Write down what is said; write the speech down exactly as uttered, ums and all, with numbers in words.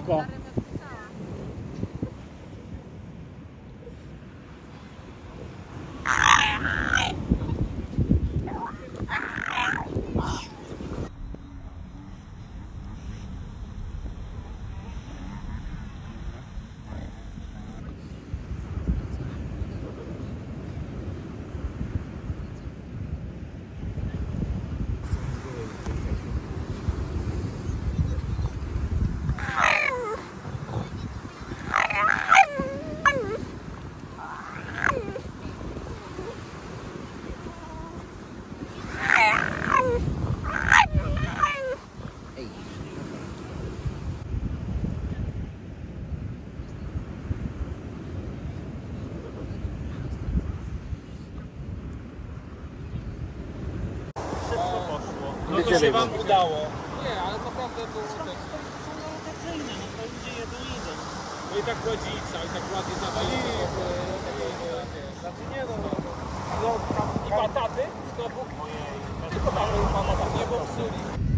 szybko. No to się wam udało. Nie, ale naprawdę było tak. Są orientacyjne, no to ludzie jedą, idą. No i tak rodzica, i tak ładnie zawalili. Znaczy nie no, no. I pataty? Znowu? Ojej. Tylko tam nie popsuli.